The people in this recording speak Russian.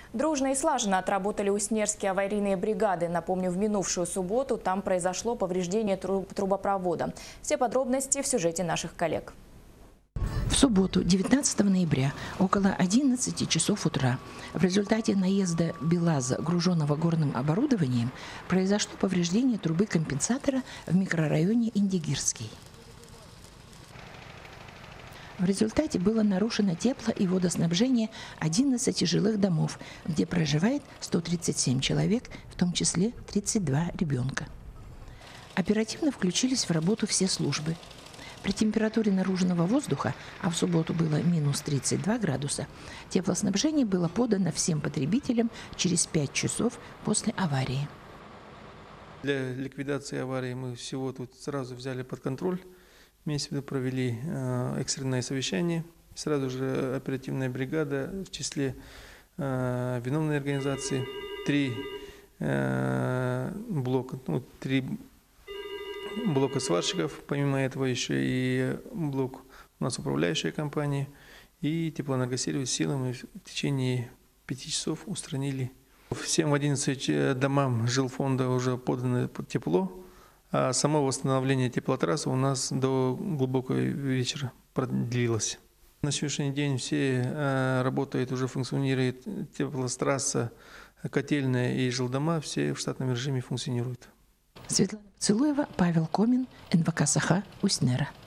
Дружно и слаженно отработали уснерские аварийные бригады. Напомню, в минувшую субботу там произошло повреждение трубопровода. Все подробности в сюжете наших коллег. В субботу, 19 ноября, около 11 часов утра, в результате наезда БелАЗа, груженного горным оборудованием, произошло повреждение трубы компенсатора в микрорайоне Индигирский. В результате было нарушено тепло- и водоснабжение 11 жилых домов, где проживает 137 человек, в том числе 32 ребенка. Оперативно включились в работу все службы. При температуре наружного воздуха, а в субботу было минус 32 градуса, теплоснабжение было подано всем потребителям через 5 часов после аварии. Для ликвидации аварии мы всего тут сразу взяли под контроль. Вместе провели экстренное совещание. Сразу же оперативная бригада в числе виновной организации, три блока сварщиков, помимо этого еще и блок у нас управляющая компания и теплоэнергосервис силами в течение 5 часов устранили. Всем 11 домам жилфонда уже подано под тепло, а само восстановление теплотрассы у нас до глубокого вечера продлилось. На сегодняшний день все работают, уже функционирует теплотрасса, котельная и жилдома, все в штатном режиме функционируют. Светлана Поцелуева, Павел Комин, НВК «Саха», Уснера.